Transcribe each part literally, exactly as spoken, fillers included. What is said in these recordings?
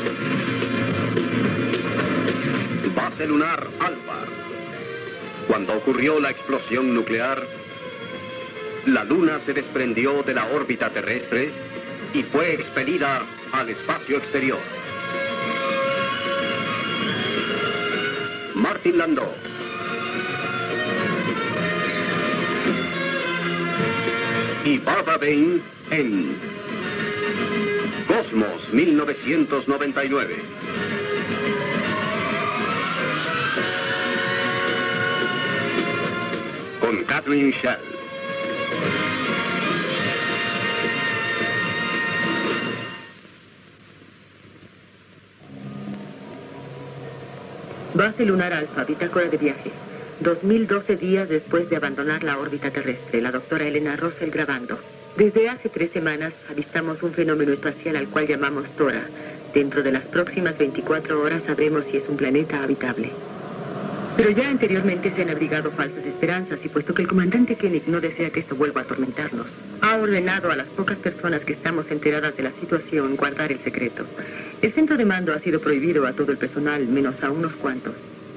Base lunar Alfa. Cuando ocurrió la explosión nuclear, la Luna se desprendió de la órbita terrestre y fue expelida al espacio exterior. Martin Landau. Y Barbara Bain en Cosmos mil novecientos noventa y nueve. Con Catherine Schell. Base lunar Alfa, bitácora de viaje. dos mil doce días después de abandonar la órbita terrestre, la doctora Elena Russell grabando. Desde hace tres semanas avistamos un fenómeno espacial al cual llamamos Tora. Dentro de las próximas veinticuatro horas sabremos si es un planeta habitable. Pero ya anteriormente se han abrigado falsas esperanzas y puesto que el comandante Koenig no desea que esto vuelva a atormentarnos, ha ordenado a las pocas personas que estamos enteradas de la situación guardar el secreto. El centro de mando ha sido prohibido a todo el personal, menos a unos cuantos.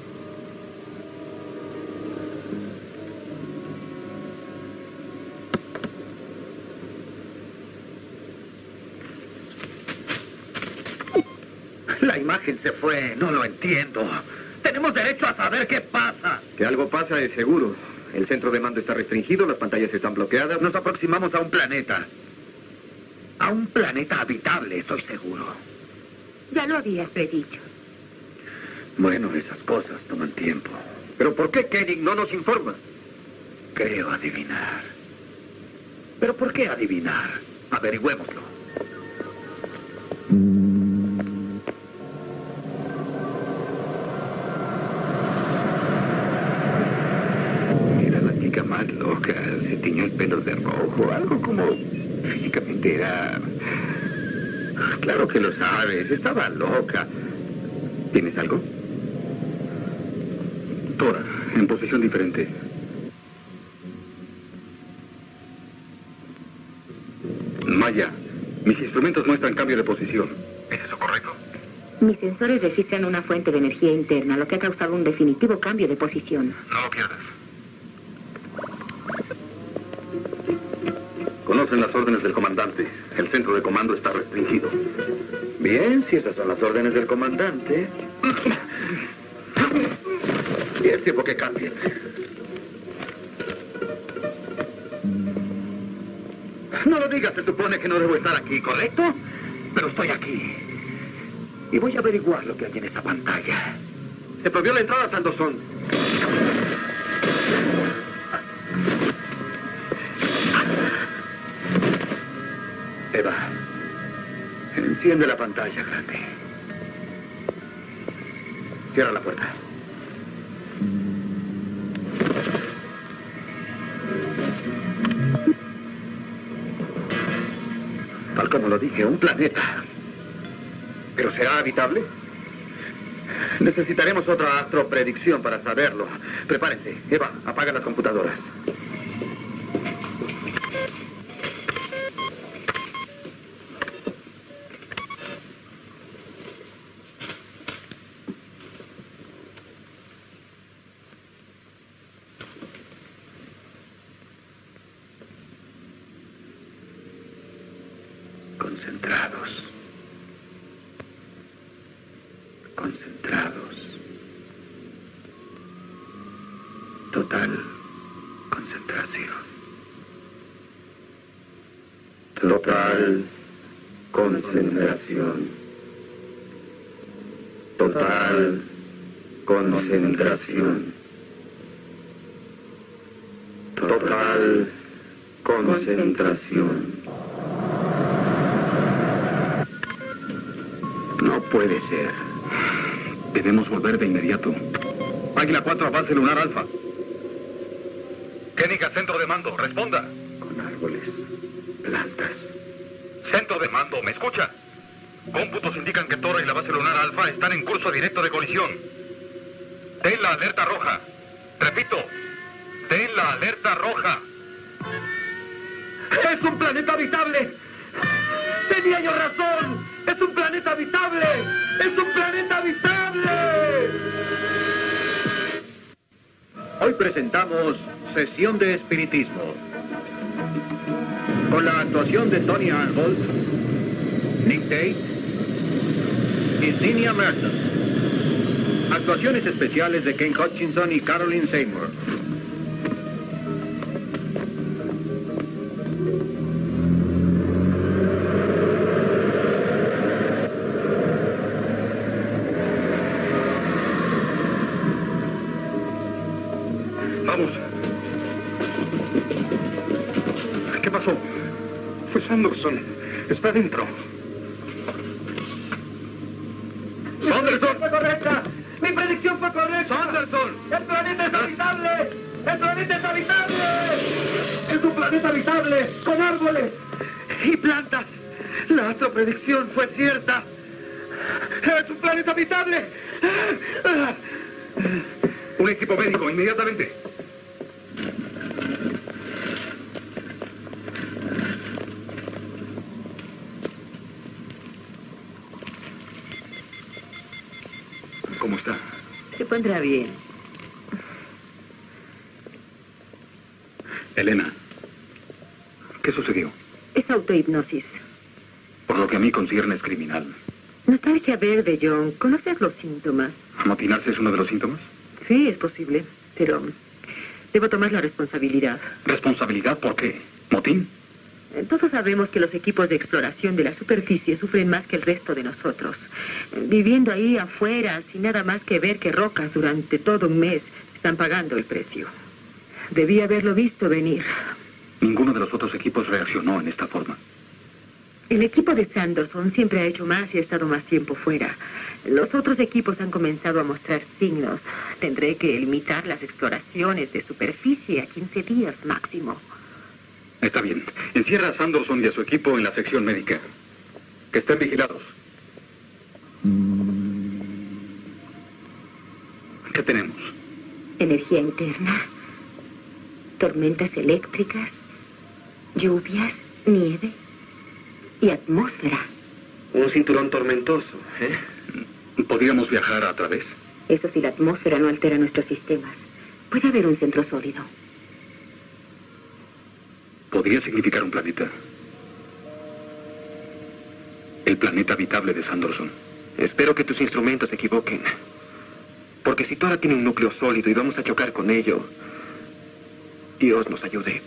La imagen se fue, no lo entiendo. Tenemos derecho a saber qué pasa. Que algo pasa es seguro. El centro de mando está restringido, las pantallas están bloqueadas. Nos aproximamos a un planeta. A un planeta habitable, estoy seguro. Ya lo habías predicho. Bueno, esas cosas toman tiempo. ¿Pero por qué Koenig no nos informa? Creo adivinar. ¿Pero por qué adivinar? Averigüémoslo. Era la chica más loca. Se tiñó el pelo de rojo. Algo como... Físicamente era... Claro que lo sabes. Estaba loca. ¿Tienes algo? Tora, en posición diferente. Maya, mis instrumentos muestran cambio de posición. ¿Es eso correcto? Mis sensores registran una fuente de energía interna, lo que ha causado un definitivo cambio de posición. No lo pierdas. Conocen las órdenes del comandante. El centro de comando está restringido. Bien, si esas son las órdenes del comandante. Y es tiempo que cambien. No lo digas, se supone que no debo estar aquí, ¿correcto? Pero estoy aquí. Y voy a averiguar lo que hay en esa pantalla. Se prohibió la entrada a Sandozón. Eva, enciende la pantalla grande. Cierra la puerta. Tal como lo dije, un planeta. ¿Pero será habitable? Necesitaremos otra astropredicción para saberlo. Prepárense. Eva, apaga las computadoras. Concentrados. Concentrados. Total concentración. Total concentración. Total concentración. Total concentración. No puede ser. Debemos volver de inmediato. Águila cuatro a base lunar Alfa. Koenig a centro de mando, responda. Con árboles, plantas. Centro de mando, ¿me escucha? Cómputos indican que Tora y la base lunar Alfa están en curso directo de colisión. Den la alerta roja. Repito, den la alerta roja. ¡Es un planeta habitable! ¡Tenía yo razón! ¡Es un planeta habitable! ¡Es un planeta habitable! Hoy presentamos Sesión de Espiritismo. Con la actuación de Tony Arnold, Nick Tate y Zinnia Merton. Actuaciones especiales de Ken Hutchinson y Caroline Seymour. Vamos. ¿Qué pasó? Fue Sanderson. Está dentro. ¡Sanderson! ¡Fue correcta! ¡Mi predicción fue correcta! ¡Sanderson! ¡El planeta es habitable! ¡El planeta es habitable! ¡Es un planeta habitable! ¡Con árboles! ¡Y plantas! La astropredicción fue cierta. ¡Es un planeta habitable! Un equipo médico, inmediatamente. ¿Cómo está? Se pondrá bien. Elena, ¿qué sucedió? Es autohipnosis. Por lo que a mí concierne es criminal. Nostalgia verde, John. ¿Conoces los síntomas? ¿Amotinarse es uno de los síntomas? Sí, es posible, pero debo tomar la responsabilidad. ¿Responsabilidad por qué? ¿Motín? Todos sabemos que los equipos de exploración de la superficie sufren más que el resto de nosotros. Viviendo ahí afuera, sin nada más que ver que rocas durante todo un mes, están pagando el precio. Debí haberlo visto venir. Ninguno de los otros equipos reaccionó en esta forma. El equipo de Sanderson siempre ha hecho más y ha estado más tiempo fuera. Los otros equipos han comenzado a mostrar signos. Tendré que limitar las exploraciones de superficie a quince días máximo. Está bien. Encierra a Sanderson y a su equipo en la sección médica. Que estén vigilados. ¿Qué tenemos? Energía interna, tormentas eléctricas, lluvias, nieve y atmósfera. Un cinturón tormentoso, ¿eh? ¿Podríamos viajar a través? Eso si la atmósfera no altera nuestros sistemas. Puede haber un centro sólido. Podría significar un planeta. El planeta habitable de Sanderson. Espero que tus instrumentos se equivoquen. Porque si Tora tiene un núcleo sólido y vamos a chocar con ello, Dios nos ayude.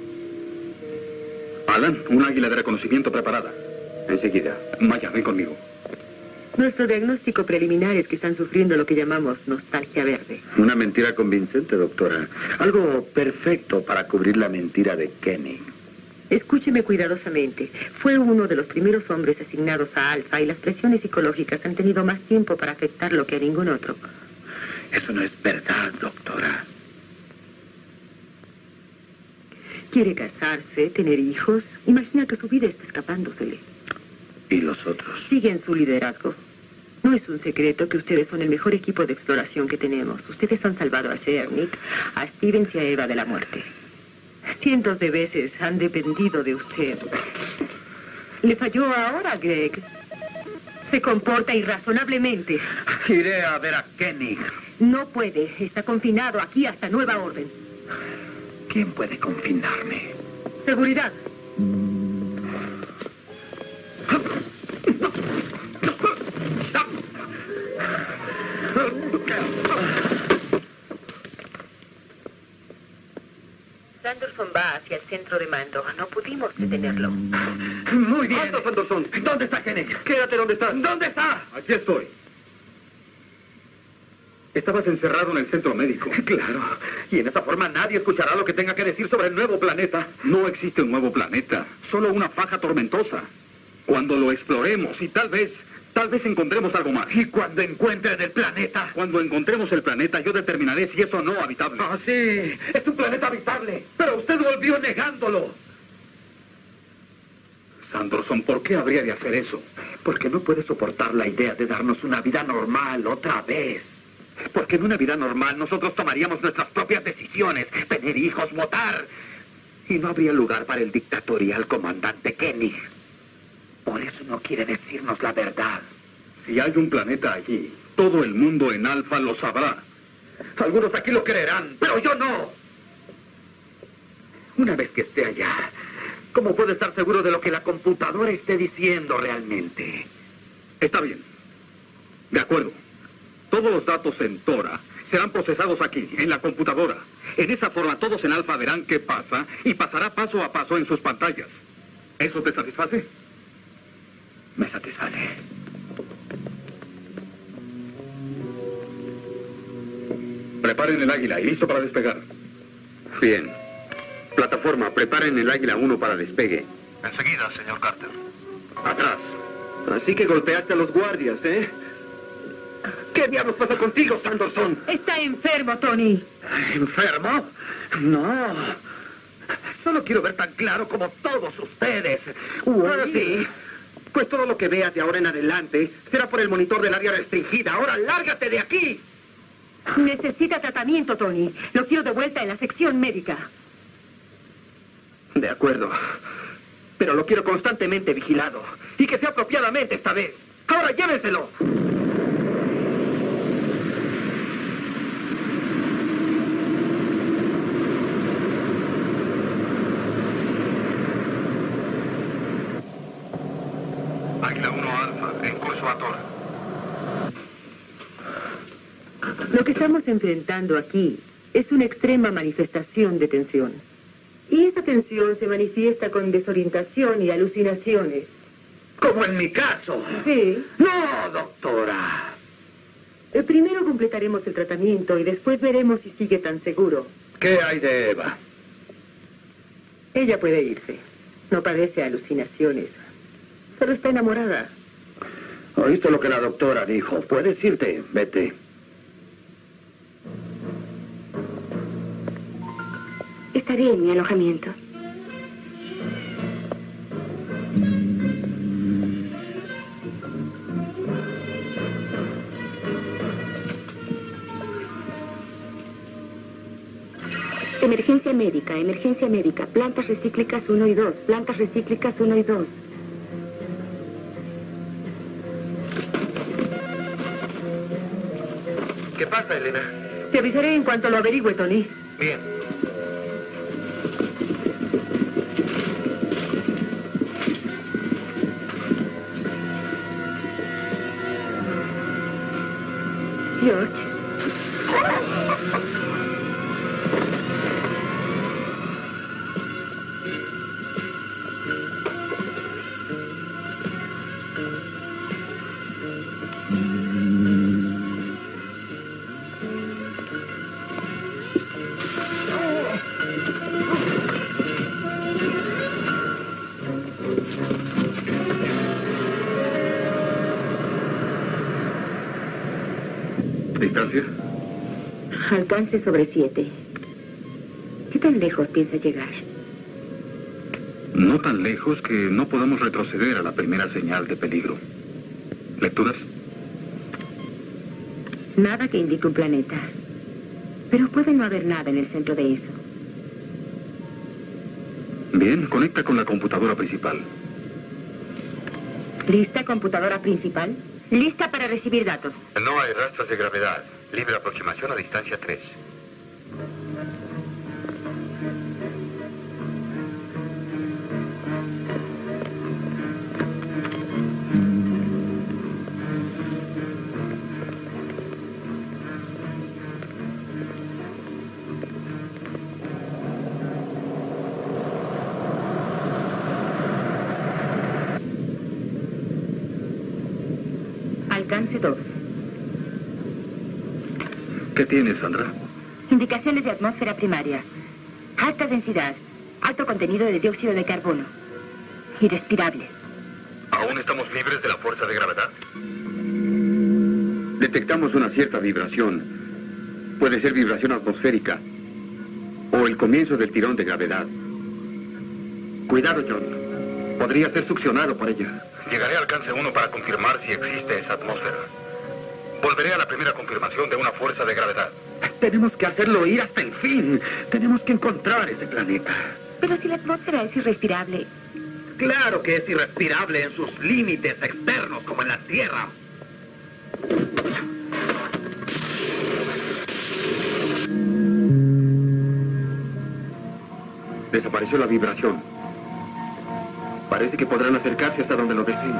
Alan, un águila de reconocimiento preparada. Enseguida. Maya, ven conmigo. Nuestro diagnóstico preliminar es que están sufriendo lo que llamamos nostalgia verde. Una mentira convincente, doctora. Algo perfecto para cubrir la mentira de Kenny. Escúcheme cuidadosamente. Fue uno de los primeros hombres asignados a Alfa y las presiones psicológicas han tenido más tiempo para afectarlo que a ningún otro. Eso no es verdad, doctora. Quiere casarse, tener hijos. Imagina que su vida está escapándosele. ¿Y los otros? Siguen su liderazgo. No es un secreto que ustedes son el mejor equipo de exploración que tenemos. Ustedes han salvado a Cernic, a Stevens y a Eva de la muerte. Cientos de veces han dependido de usted. Le falló ahora, Greg. Se comporta irrazonablemente. Iré a ver a Kenny. No puede. Está confinado aquí hasta nueva orden. ¿Quién puede confinarme? Seguridad. Sanderson va hacia el centro de mando. No pudimos detenerlo. Muy bien. ¡Alto, Sanderson! ¿Dónde está Kenny? Quédate donde estás. ¿Dónde está? Aquí estoy. Estabas encerrado en el centro médico. Claro. Y en esa forma nadie escuchará lo que tenga que decir sobre el nuevo planeta. No existe un nuevo planeta, solo una faja tormentosa. Cuando lo exploremos y tal vez, tal vez encontremos algo más. Y cuando encuentren el planeta. Cuando encontremos el planeta, yo determinaré si es o no habitable. Ah, sí. Es un planeta habitable. Pero usted volvió negándolo. Sanderson, ¿por qué habría de hacer eso? Porque no puede soportar la idea de darnos una vida normal otra vez. Porque en una vida normal nosotros tomaríamos nuestras propias decisiones, tener hijos, votar. Y no habría lugar para el dictatorial comandante Kenny. Por eso no quiere decirnos la verdad. Si hay un planeta allí, todo el mundo en Alfa lo sabrá. Algunos aquí lo creerán, pero yo no. Una vez que esté allá, ¿cómo puedo estar seguro de lo que la computadora esté diciendo realmente? Está bien. De acuerdo. Todos los datos en Tora serán procesados aquí, en la computadora. En esa forma todos en Alfa verán qué pasa y pasará paso a paso en sus pantallas. ¿Eso te satisface? Me satisface. Preparen el Águila y listo para despegar. Bien. Plataforma, preparen el Águila uno para despegue. Enseguida, señor Carter. Atrás. Así que golpeaste a los guardias, ¿eh? ¿Qué diablos pasa contigo, Sanderson? Está enfermo, Tony. ¿Enfermo? No. Solo quiero ver tan claro como todos ustedes. Ah, sí. Pues todo lo que veas de ahora en adelante será por el monitor del área restringida. Ahora, lárgate de aquí. Necesita tratamiento, Tony. Lo quiero de vuelta en la sección médica. De acuerdo. Pero lo quiero constantemente vigilado. Y que sea apropiadamente esta vez. ¡Ahora llévenselo! Águila uno Alfa, en curso a Tora. Lo que estamos enfrentando aquí es una extrema manifestación de tensión. Y esa tensión se manifiesta con desorientación y alucinaciones. Como en mi caso. Sí. No, doctora. Eh, Primero completaremos el tratamiento y después veremos si sigue tan seguro. ¿Qué hay de Eva? Ella puede irse. No padece alucinaciones. Solo está enamorada. ¿Oíste lo que la doctora dijo? Puedes irte, vete. Estaré en mi alojamiento. Emergencia médica, emergencia médica. Plantas recíclicas uno y dos. Plantas recíclicas uno y dos. ¿Qué pasa, Elena? Te avisaré en cuanto lo averigüe, Tony. Bien. George. ¿Distancia? Alcance sobre siete. ¿Qué tan lejos piensa llegar? No tan lejos que no podamos retroceder a la primera señal de peligro. ¿Lecturas? Nada que indique un planeta. Pero puede no haber nada en el centro de eso. Bien, conecta con la computadora principal. ¿Lista, computadora principal? Lista para recibir datos. No hay rastros de gravedad. Libre aproximación a distancia tres. Alcance dos. ¿Qué tienes, Sandra? Indicaciones de atmósfera primaria. Alta densidad. Alto contenido de dióxido de carbono. Irrespirable. ¿Aún estamos libres de la fuerza de gravedad? Detectamos una cierta vibración. Puede ser vibración atmosférica o el comienzo del tirón de gravedad. Cuidado, John. Podría ser succionado por ella. Llegaré al alcance uno para confirmar si existe esa atmósfera. Volveré a la primera confirmación de una fuerza de gravedad. Tenemos que hacerlo ir hasta el fin. Tenemos que encontrar ese planeta. Pero si la atmósfera es irrespirable, Claro que es irrespirable en sus límites externos, como en la Tierra. Desapareció la vibración. Parece que podrán acercarse hasta donde lo deseen.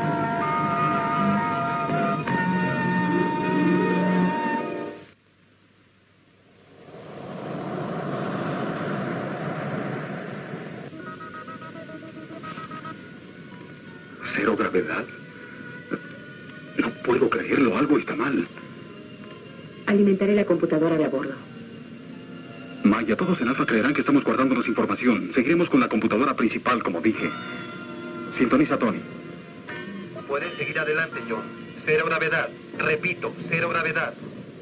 ¿Cero gravedad? No puedo creerlo, algo está mal. Alimentaré la computadora de a bordo. Maya, todos en Alfa creerán que estamos guardándonos información. Seguiremos con la computadora principal, como dije. Sintoniza, Tony. Pueden seguir adelante, John. Cero gravedad. Repito, cero gravedad.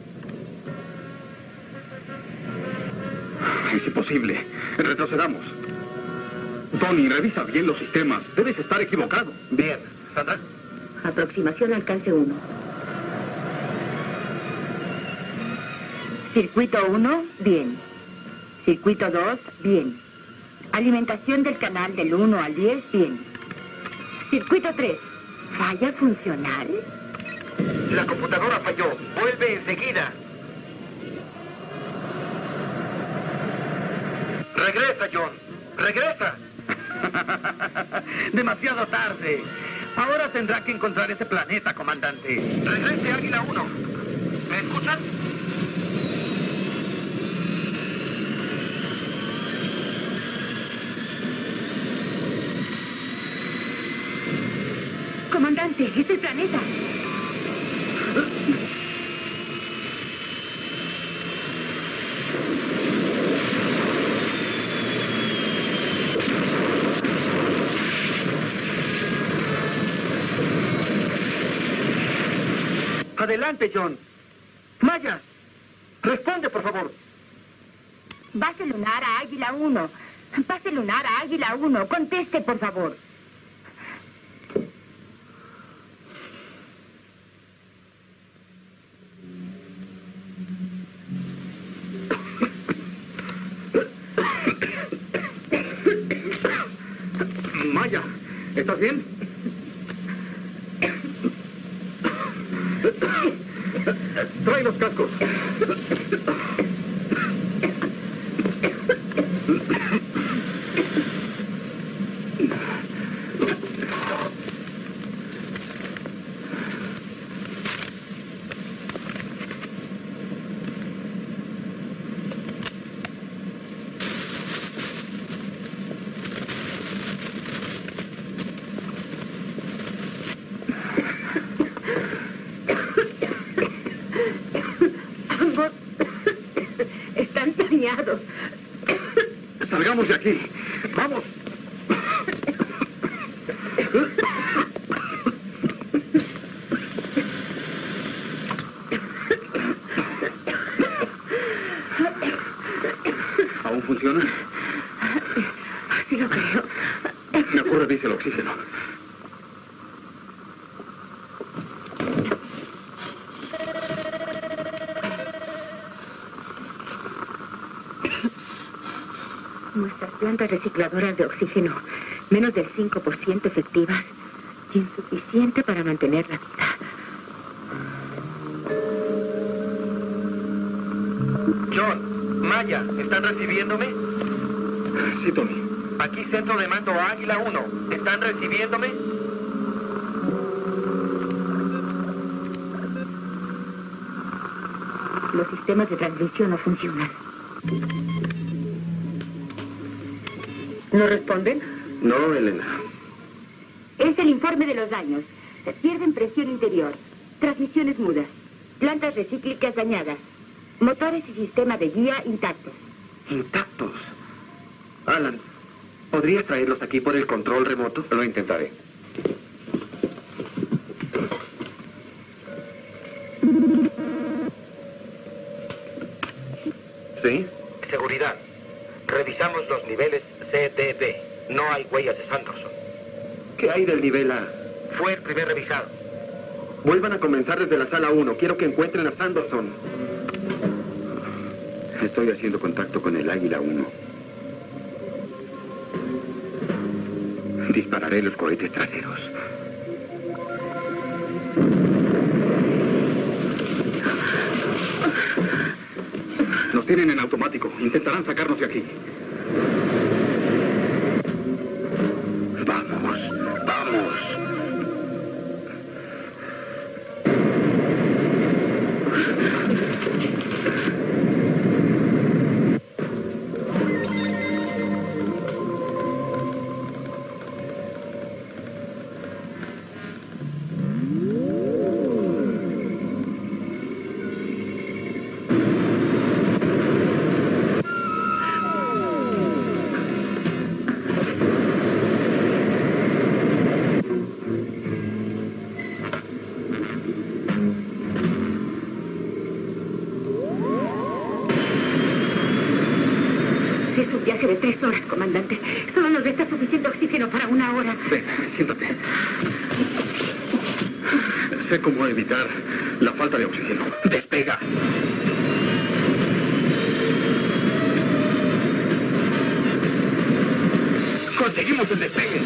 Es imposible. Retrocedamos. Tony, revisa bien los sistemas. Debes estar equivocado. Bien. Sandra. Aproximación alcance uno. Circuito uno, bien. Circuito dos, bien. Alimentación del canal del uno al diez, bien. Circuito tres, ¿falla funcional? La computadora falló. Vuelve enseguida. Regresa, John. Regresa. Demasiado tarde. Ahora tendrá que encontrar ese planeta, comandante. Regrese, Águila uno. ¿Me escuchan? Comandante, es el planeta. Adelante, John. Maya, responde, por favor. Base lunar a Águila uno. Base lunar a Águila uno. Conteste, por favor. Maya, ¿estás bien? Trae los cascos. Salgamos de aquí. ¡Vamos! ¿Aún funciona? Sí lo creo. Me ocurre, dice el oxígeno. Nuestras plantas recicladoras de oxígeno, menos del cinco por ciento efectivas, insuficiente para mantener la vida. John, Maya, ¿están recibiéndome? Sí, Tony. Aquí centro de mando Águila uno. ¿Están recibiéndome? Los sistemas de transmisión no funcionan. ¿No responden? No, Elena. Es el informe de los daños. Pierden presión interior. Transmisiones mudas. Plantas recíclicas dañadas. Motores y sistema de guía intactos. Intactos. Alan, ¿podrías traerlos aquí por el control remoto? Lo intentaré. ¿Sí? Seguridad. Revisamos los niveles C D B. No hay huellas de Sanderson. ¿Qué hay del nivel A? Fue el primer revisado. Vuelvan a comenzar desde la sala uno. Quiero que encuentren a Sanderson. Estoy haciendo contacto con el Águila uno. Dispararé los cohetes traseros. Nos tienen en automático. Intentarán sacarnos de aquí. Vamos, vamos. Es un viaje de tres horas, comandante. Solo nos resta suficiente oxígeno para una hora. Ven, siéntate. Sé cómo evitar la falta de oxígeno. ¡Despega! ¡Conseguimos el despegue!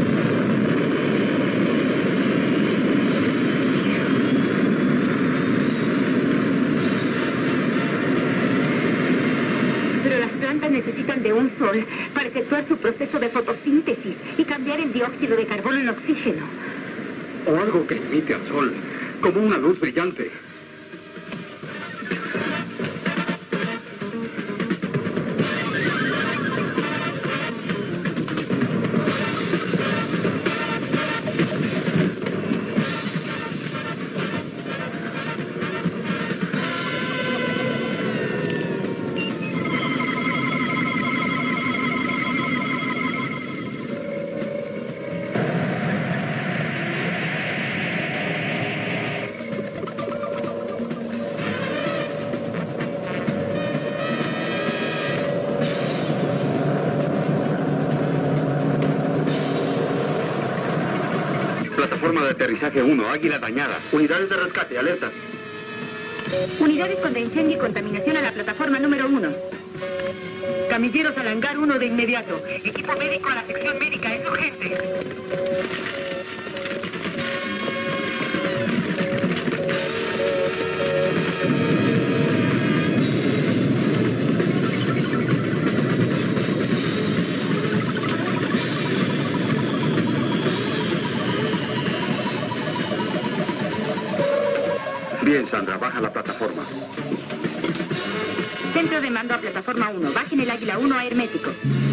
Necesitan de un sol para efectuar su proceso de fotosíntesis y cambiar el dióxido de carbono en oxígeno. O algo que emite al sol, como una luz brillante. Plataforma de aterrizaje uno, Águila dañada. Unidades de rescate, alerta. Unidades contra incendio y contaminación a la plataforma número uno. Camilleros al hangar uno de inmediato. Equipo médico a la sección médica, es urgente. Bien, Sandra, baja la plataforma. Centro de mando a plataforma uno. Bajen el Águila uno a hermético.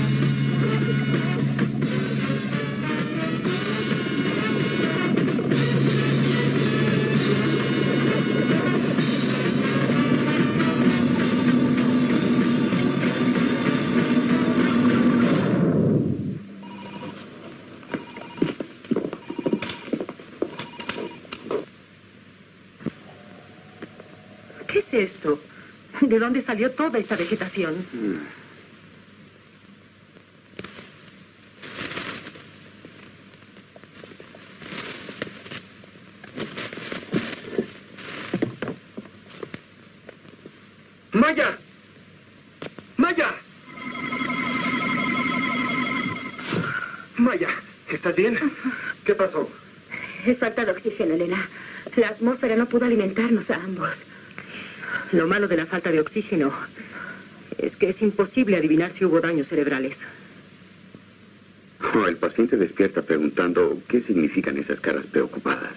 ¿Qué es esto? ¿De dónde salió toda esta vegetación? ¡Maya! ¡Maya! Maya, ¿estás bien? ¿Qué pasó? Es falta de oxígeno, Elena. La atmósfera no pudo alimentarnos a ambos. Lo malo de la falta de oxígeno es que es imposible adivinar si hubo daños cerebrales. Oh, el paciente despierta preguntando qué significan esas caras preocupadas.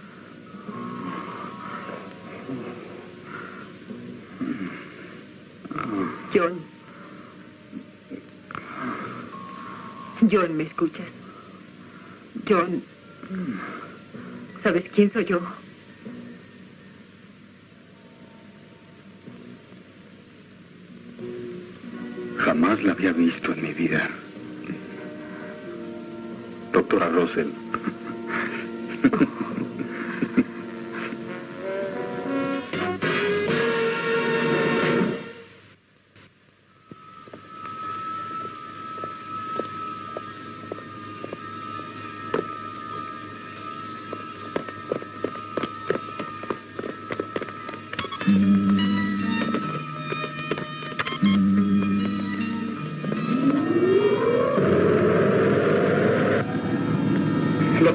John. John, ¿me escuchas? John. ¿Sabes quién soy yo? Jamás la había visto en mi vida. Doctora Russell.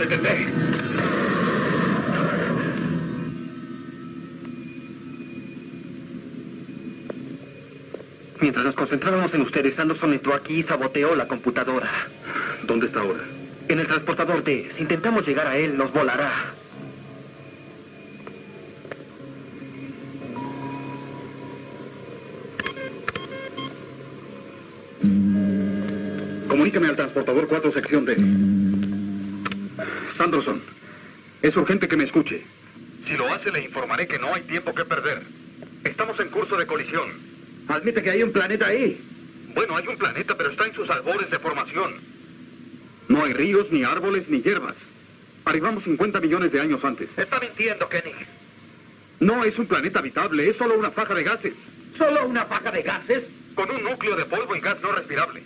detente. Mientras nos concentrábamos en ustedes, Anderson entró aquí y saboteó la computadora. ¿Dónde está ahora? En el transportador D. Si intentamos llegar a él, nos volará. Comunícame al transportador cuatro, sección D. Sanderson, es urgente que me escuche. Si lo hace, le informaré que no hay tiempo que perder. Estamos en curso de colisión. Admite que hay un planeta ahí. Bueno, hay un planeta, pero está en sus albores de formación. No hay ríos, ni árboles, ni hierbas. Arribamos cincuenta millones de años antes. Está mintiendo, Kenny. No es un planeta habitable, es solo una faja de gases. ¿Solo una faja de gases? Con un núcleo de polvo y gas no respirable.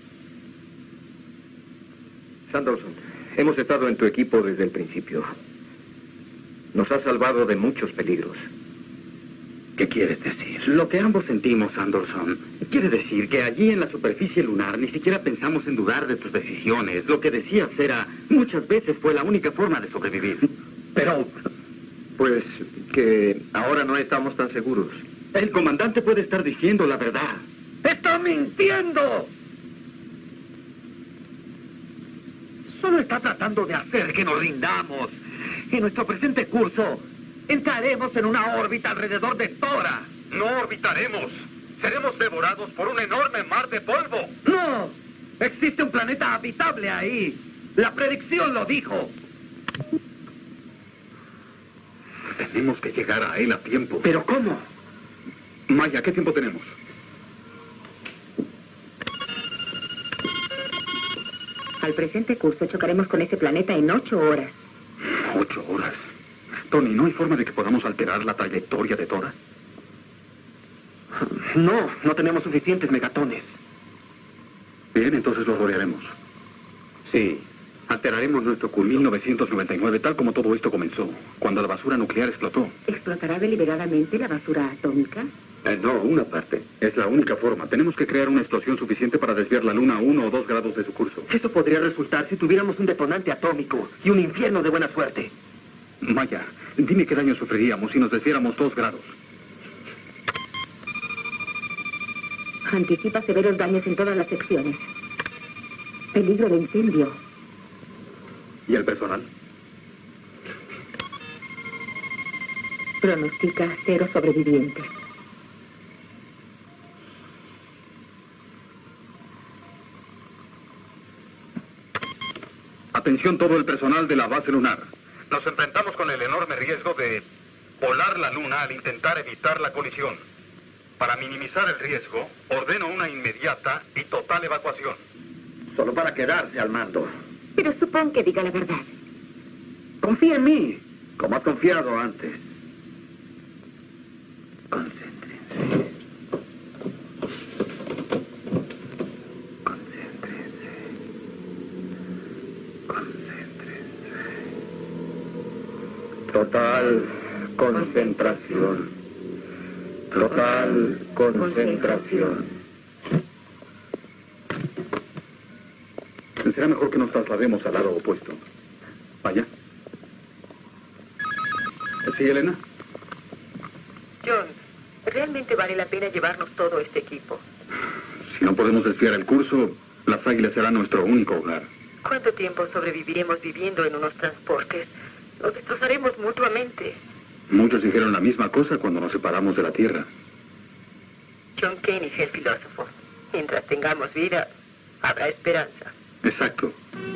Sanderson, hemos estado en tu equipo desde el principio. Nos has salvado de muchos peligros. ¿Qué quieres decir? Lo que ambos sentimos, Anderson, quiere decir que allí en la superficie lunar ni siquiera pensamos en dudar de tus decisiones. Lo que decías era, muchas veces fue la única forma de sobrevivir. Pero, pues, que ahora no estamos tan seguros. El comandante puede estar diciendo la verdad. ¡Está mintiendo! Solo está tratando de hacer que nos rindamos. En nuestro presente curso, entraremos en una órbita alrededor de Tora. No orbitaremos. Seremos devorados por un enorme mar de polvo. ¡No! Existe un planeta habitable ahí. La predicción lo dijo. Tenemos que llegar a él a tiempo. ¿Pero cómo? Maya, ¿qué tiempo tenemos? Al presente curso chocaremos con ese planeta en ocho horas. Ocho horas. Tony, ¿no hay forma de que podamos alterar la trayectoria de Tora? No, no tenemos suficientes megatones. Bien, entonces lo rodearemos. Sí. Alteraremos nuestro curso en mil novecientos noventa y nueve, tal como todo esto comenzó, cuando la basura nuclear explotó. ¿Explotará deliberadamente la basura atómica? Eh, no, una parte. Es la única forma. Tenemos que crear una explosión suficiente para desviar la Luna a uno o dos grados de su curso. Eso podría resultar si tuviéramos un detonante atómico y un infierno de buena suerte. Maya, dime qué daño sufriríamos si nos desviáramos dos grados. Anticipa severos daños en todas las secciones. Peligro de incendio. ¿Y el personal? Pronostica cero sobrevivientes. Atención todo el personal de la base lunar. Nos enfrentamos con el enorme riesgo de volar la Luna al intentar evitar la colisión. Para minimizar el riesgo, ordeno una inmediata y total evacuación. Solo para quedarse al mando. Pero supón que diga la verdad. Confía en mí, como has confiado antes. Concéntrense. Concéntrense. Concéntrense. Total concentración. Total concentración. Será mejor que nos traslademos al lado opuesto. Vaya. ¿Sí, Elena? John, realmente vale la pena llevarnos todo este equipo. Si no podemos desviar el curso, las águilas serán nuestro único hogar. ¿Cuánto tiempo sobreviviremos viviendo en unos transportes? Nos destrozaremos mutuamente. Muchos dijeron la misma cosa cuando nos separamos de la Tierra. John Kane es el filósofo. Mientras tengamos vida, habrá esperanza. Exacto.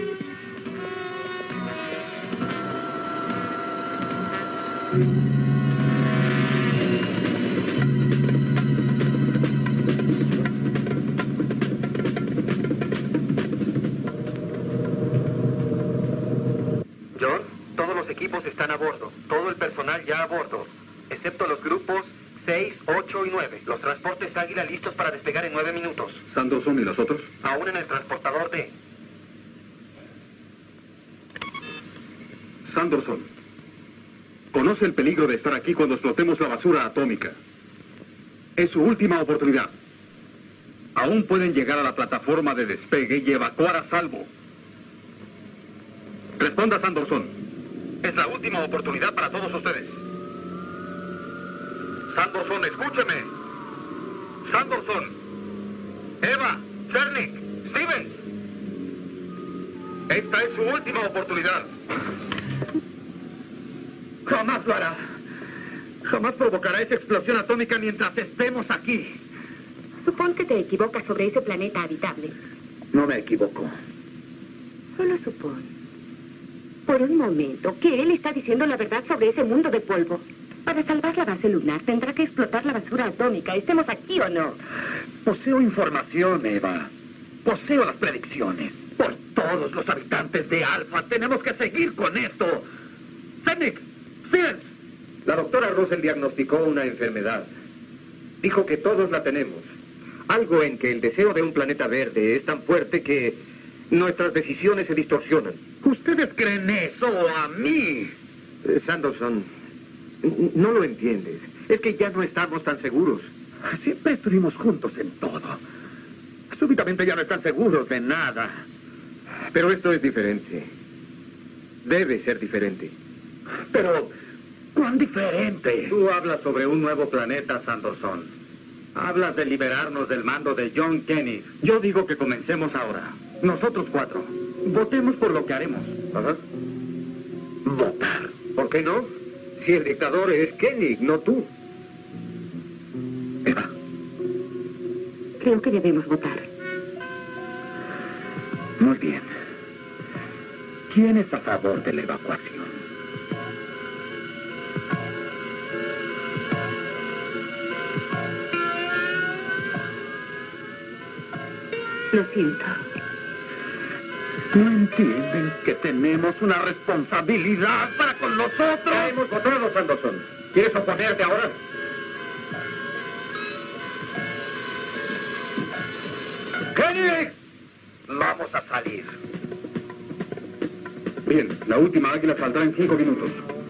John, todos los equipos están a bordo. Todo el personal ya a bordo. Excepto los grupos seis, ocho y nueve. Los transportes Águila listos para despegar en nueve minutos. ¿Sanderson y los otros? Aún en el transportador D. Sanderson, conoce el peligro de estar aquí cuando explotemos la basura atómica. Es su última oportunidad. Aún pueden llegar a la plataforma de despegue y evacuar a salvo. Responda, Sanderson. Es la última oportunidad para todos ustedes. Sanderson, escúcheme. Sanderson. Eva, Cernik, Stevens. Esta es su última oportunidad. Jamás lo hará. Jamás provocará esa explosión atómica mientras estemos aquí. Supón que te equivocas sobre ese planeta habitable. No me equivoco. Solo supón. Por un momento, que él está diciendo la verdad sobre ese mundo de polvo. Para salvar la base lunar tendrá que explotar la basura atómica, estemos aquí o no. Poseo información, Eva. Poseo las predicciones. Por todos los habitantes de Alfa, tenemos que seguir con esto. Cernik, Stevens. La doctora Russell diagnosticó una enfermedad. Dijo que todos la tenemos. Algo en que el deseo de un planeta verde es tan fuerte que nuestras decisiones se distorsionan. ¿Ustedes creen eso a mí? Eh, Sanderson, n- no lo entiendes. Es que ya no estamos tan seguros. Siempre estuvimos juntos en todo. Súbitamente ya no están seguros de nada. Pero esto es diferente. Debe ser diferente. Pero, ¿cuán diferente? Tú hablas sobre un nuevo planeta, Sanderson. Hablas de liberarnos del mando de John Kennedy. Yo digo que comencemos ahora. Nosotros cuatro. Votemos por lo que haremos. Ajá. Votar. ¿Por qué no? Si el dictador es Kennedy, no tú. Eva. Creo que debemos votar. Muy bien. ¿Quién está a favor de la evacuación? Lo siento. ¿No entienden que tenemos una responsabilidad para con los Ya otros? hemos votado, Sanderson. ¿Quieres oponerte ahora? ¡Kennedy! Vamos a salir. Bien, la última águila saldrá en cinco minutos.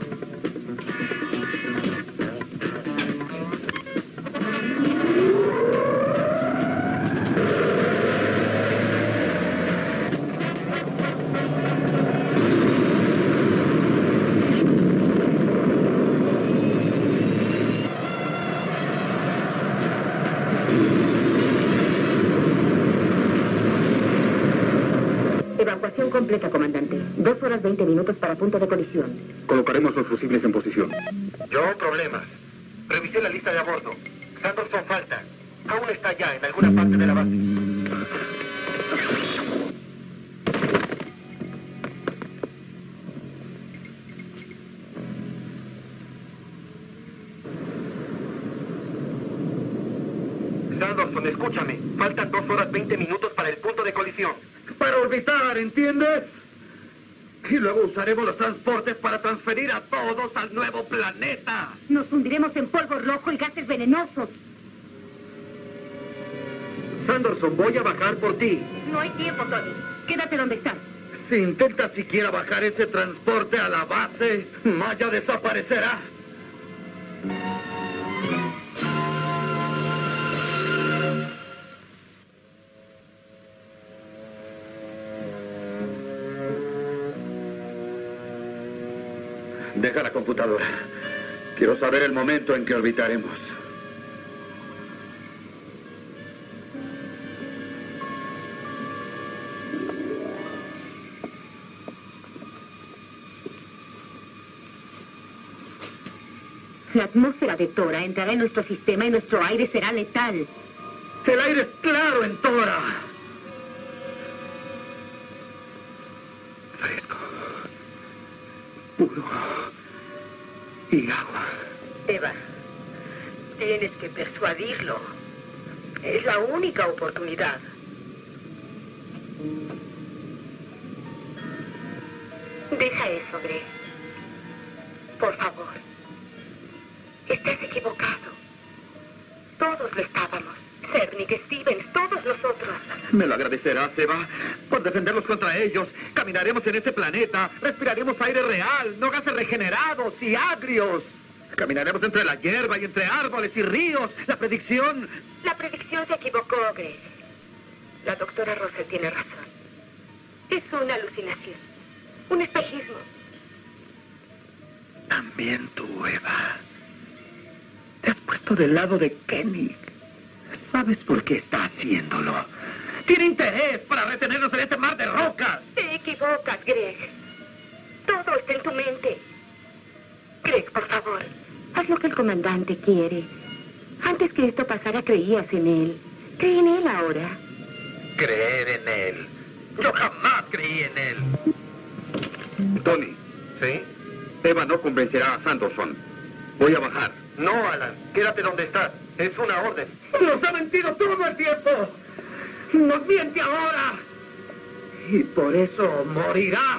Evacuación completa, comandante. Dos horas veinte minutos para punto de colisión. Colocaremos los fusibles en posición. Yo, problemas. Revisé la lista de a bordo. Sanderson falta. Aún está allá, en alguna parte de la base. Sanderson, escúchame. Faltan dos horas veinte minutos para el punto de colisión. Para orbitar, ¿entiendes? Y luego usaremos los transportes para transferir a todos al nuevo planeta. Nos hundiremos en polvo rojo y gases venenosos. Sanderson, voy a bajar por ti. No hay tiempo, Tony. Quédate donde estás. Si intenta siquiera bajar ese transporte a la base, Maya desaparecerá. Deja la computadora. Quiero saber el momento en que orbitaremos. La atmósfera de Tora entrará en nuestro sistema y nuestro aire será letal. El aire es claro en Tora. Fresco. Puro. Y agua. Eva, tienes que persuadirlo. Es la única oportunidad. Deja eso, Greg. Por favor. Estás equivocado. Todos lo estábamos. Cernik, Stevens, todos nosotros. Me lo agradecerás, Eva, por defenderlos contra ellos. Caminaremos en ese planeta, respiraremos aire real, no gases regenerados y agrios. Caminaremos entre la hierba y entre árboles y ríos. La predicción... La predicción se equivocó, Greg. La doctora Russell tiene razón. Es una alucinación. Un espejismo. También tú, Eva. Te has puesto del lado de Kenny. ¿Sabes por qué está haciéndolo? Tiene interés para retenernos en este mar de rocas. Te equivocas, Greg. Todo está en tu mente. Greg, por favor, haz lo que el comandante quiere. Antes que esto pasara, creías en él. Cree en él ahora. Creer en él. Yo jamás creí en él. Tony. ¿Sí? Eva no convencerá a Sanderson. Voy a bajar. No, Alan. Quédate donde estás. Es una orden. ¡Nos ha mentido todo el tiempo! ¡Nos miente ahora! Y por eso morirá.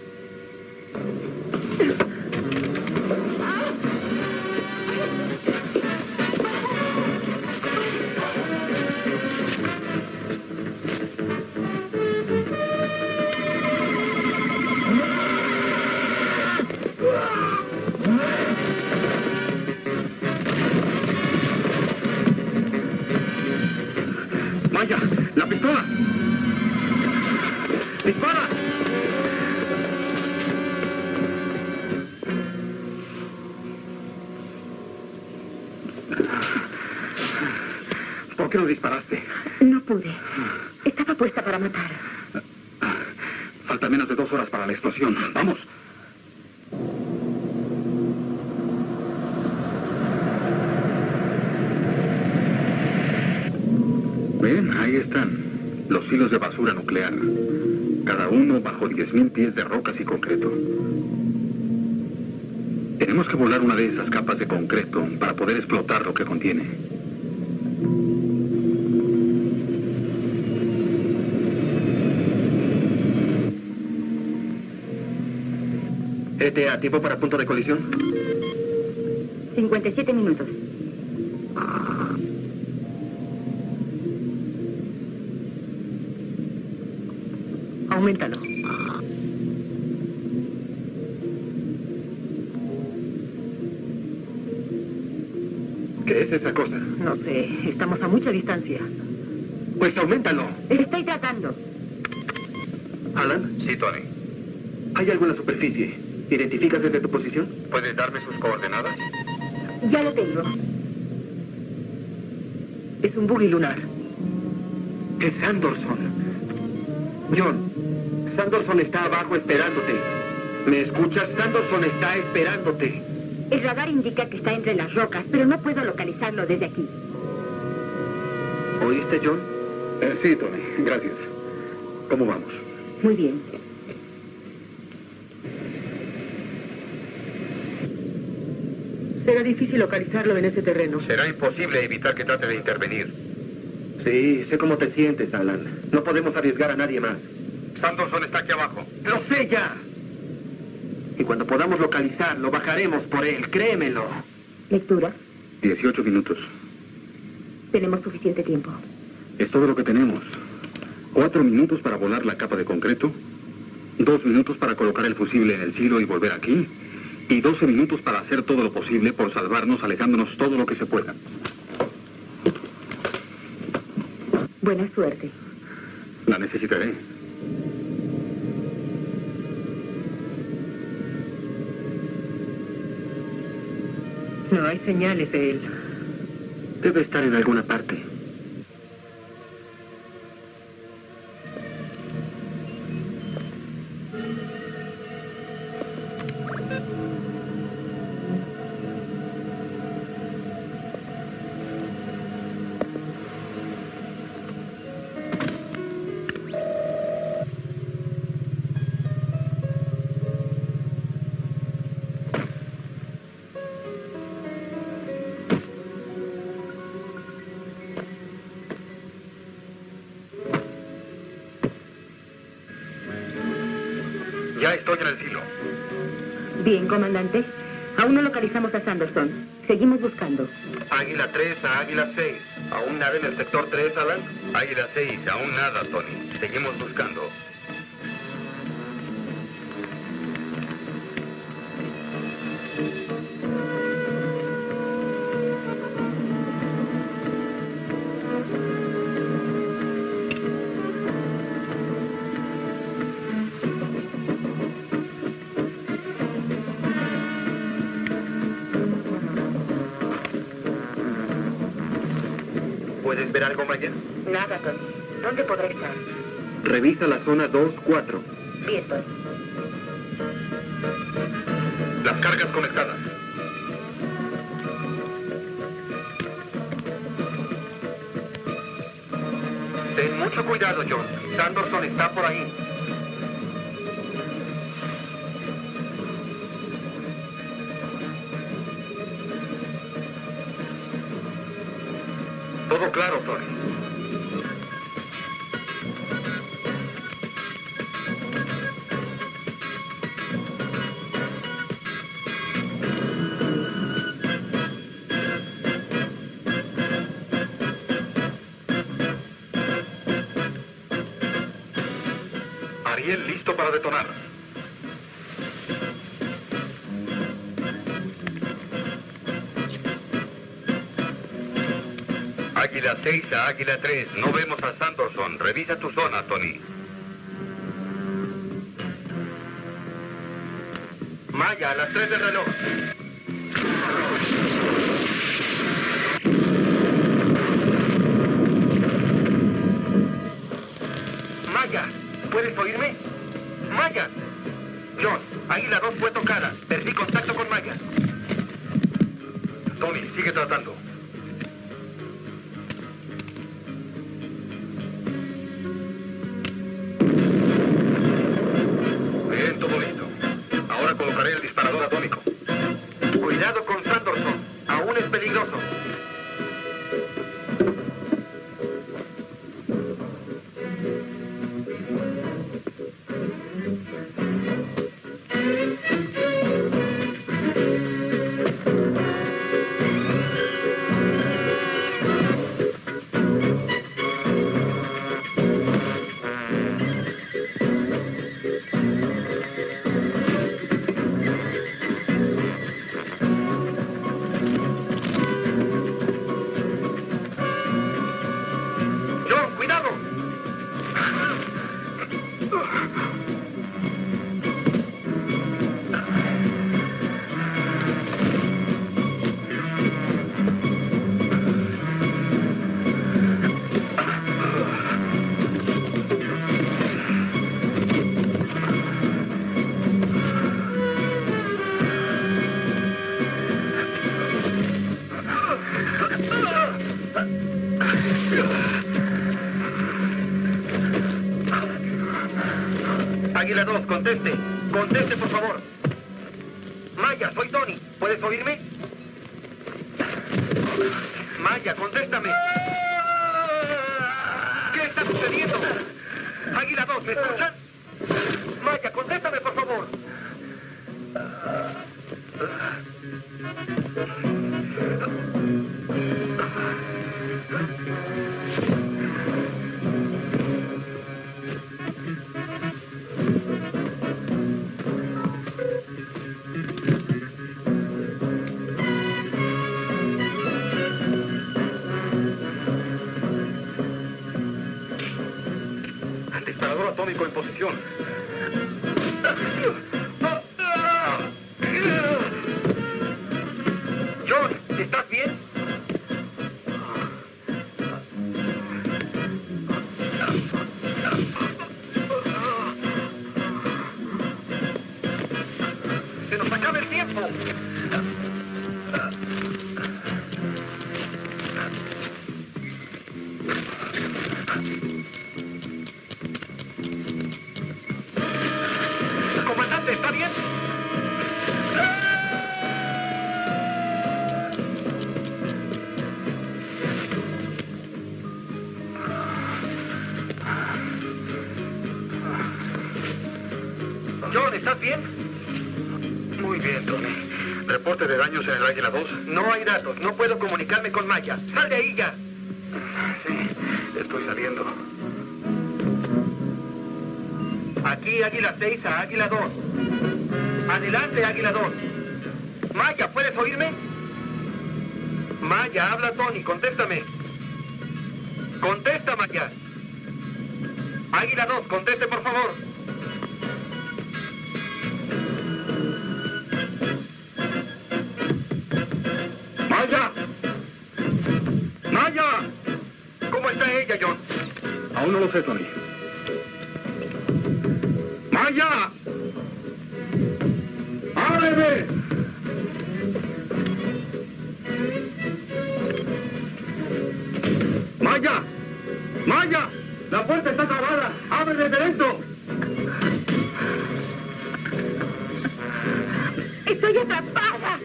¡Vaya! ¡La pistola! ¡Dispara! ¿Por qué no disparaste? No pude. Estaba puesta para matar. Falta menos de dos horas para la explosión. ¡Vamos! Ven, ahí están. Los hilos de basura nuclear. Cada uno bajo diez mil pies de rocas y concreto. Tenemos que volar una de esas capas de concreto para poder explotar lo que contiene. E T A, ¿tiempo para punto de colisión? cincuenta y siete minutos. Auméntalo. ¿Qué es esa cosa? No sé, estamos a mucha distancia. Pues auméntalo. Estoy tratando. Alan, Sí, Tony. ¿hay alguna superficie? ¿Identificas desde tu posición? ¿Puedes darme sus coordenadas? Ya lo tengo. Es un buggy lunar. Es Sanderson. John, Sanderson está abajo esperándote. ¿Me escuchas? Sanderson está esperándote. El radar indica que está entre las rocas, pero no puedo localizarlo desde aquí. ¿Oíste, John? Eh, sí, Tony. Gracias. ¿Cómo vamos? Muy bien. Será difícil localizarlo en ese terreno. Será imposible evitar que trate de intervenir. Sí, sé cómo te sientes, Alan. No podemos arriesgar a nadie más. Sanderson está aquí abajo. ¡Lo sé ya! Y cuando podamos localizarlo, bajaremos por él, créemelo. Lectura. dieciocho minutos. Tenemos suficiente tiempo. Es todo lo que tenemos. Cuatro minutos para volar la capa de concreto. Dos minutos para colocar el fusible en el silo y volver aquí. Y doce minutos para hacer todo lo posible por salvarnos, alejándonos todo lo que se pueda. Buena suerte. La necesitaré. No hay señales de él. Debe estar en alguna parte. Ya estoy en el silo. Bien, comandante. Aún no localizamos a Sanderson. Seguimos buscando. Águila tres a Águila seis. ¿Aún nada en el sector tres, Alan? Águila seis, aún nada, Tony. Seguimos buscando. ¿Puedes ver algo, Maya? Nada, Tony. ¿Dónde podrá estar? Revisa la zona dos cuatro. Bien, Tony. Las cargas conectadas. Ten mucho cuidado, John. Sanderson está por ahí. Todo claro, Tony. Ariel listo para detonar. Águila seis a Águila tres. No vemos a Sanderson. Revisa tu zona, Tony. Maya, a las tres del reloj. Maya, ¿puedes oírme? Maya. John, Águila dos fue tocada. Perdí contacto con Maya. Tony, sigue tratando. Bien, todo listo. Ahora colocaré el disparador atómico. Cuidado con Sanderson. Aún es peligroso. Águila dos, conteste. Conteste, por favor. Maya, soy Tony. ¿Puedes oírme? Maya, contéstame. ¿Qué está sucediendo? Águila dos, ¿me escuchan? Maya, contéstame, por favor. Disparador atómico en posición. John, ¿estás bien? Se nos acaba el tiempo. Comandante, ¿está bien? John, ¿estás bien? Muy bien, Tony. ¿Reporte de daños en el Águila dos? No hay datos. No puedo comunicarme con Maya. ¡Sal de ahí ya! Sí, estoy saliendo. Aquí Águila seis a Águila dos. Adelante, Águila dos. Maya, ¿puedes oírme? Maya, habla Tony, contéstame. Contesta, Maya. Águila dos, conteste, por favor. ¡Maya! ¡Maya! Aún no lo sé, Tony. ¡Maya! ¡Ábreme! ¡Maya! ¡Maya! ¡La puerta está cerrada! ¡Ábreme de dentro! ¡Estoy atrapada!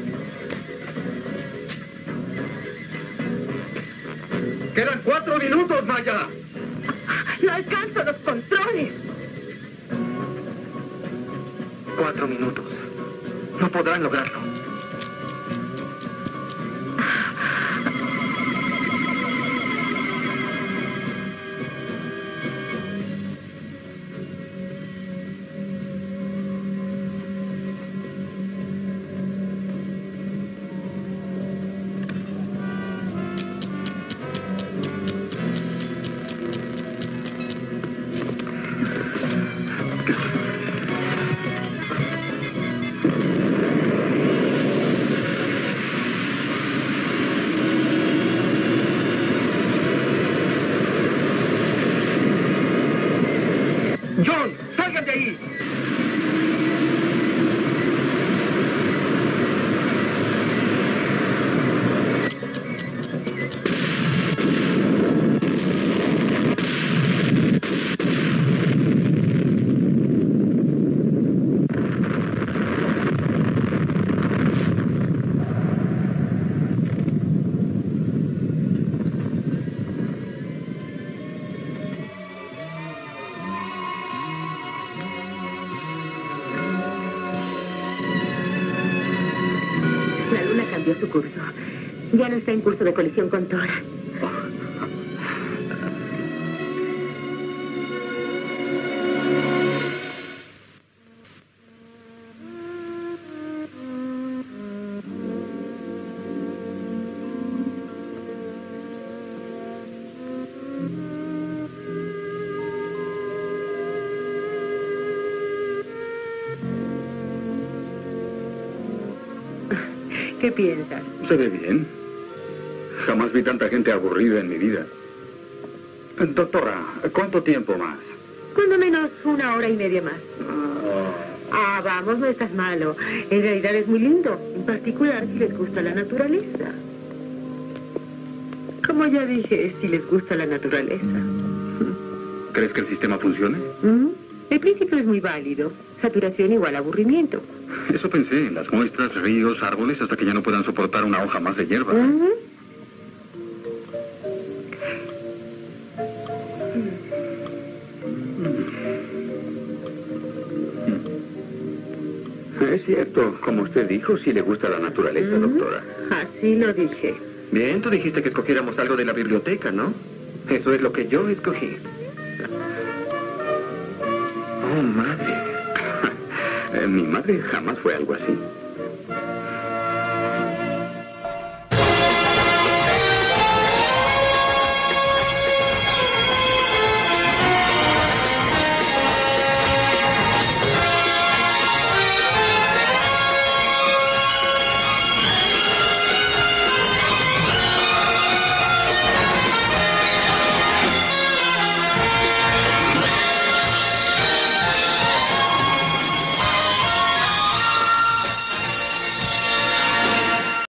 ¡Quedan cuatro minutos, Maya! ¡No alcanzo los controles! Cuatro minutos. No podrán lograrlo. ¡John! ¡Salgan de ahí! La luna cambió su curso. Ya no está en curso de colisión con Tora. ¿Qué piensas? Se ve bien. Jamás vi tanta gente aburrida en mi vida. Doctora, ¿cuánto tiempo más? Cuando menos una hora y media más. Ah, vamos, no estás malo. En realidad es muy lindo. En particular si les gusta la naturaleza. Como ya dije, si les gusta la naturaleza. ¿Crees que el sistema funcione? ¿Mm? El principio es muy válido. Saturación igual a aburrimiento. Eso pensé, en las muestras, ríos, árboles, hasta que ya no puedan soportar una hoja más de hierba. ¿Mm? Es cierto, como usted dijo, sí le gusta la naturaleza, ¿Mm? doctora. Así lo dije. Bien, tú dijiste que escogiéramos algo de la biblioteca, ¿no? Eso es lo que yo escogí. Oh, madre. Eh, Mi madre jamás fue algo así.